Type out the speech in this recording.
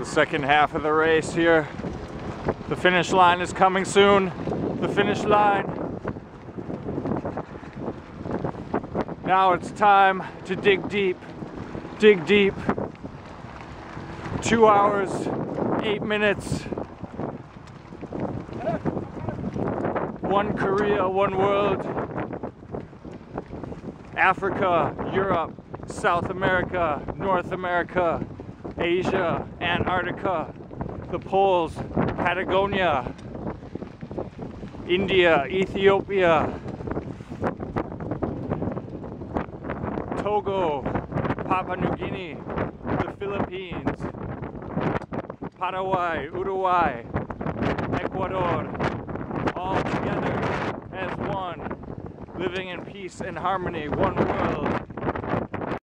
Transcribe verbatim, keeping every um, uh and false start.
the second half of the race here. The finish line is coming soon. The finish line. Now it's time to dig deep. Dig deep. Two hours, eight minutes. One Korea, one world. Africa, Europe, South America, North America, Asia, Antarctica, the poles, Patagonia, India, Ethiopia, Togo, Papua New Guinea, the Philippines, Paraguay, Uruguay, Ecuador, all together as one, living in peace and harmony, one world.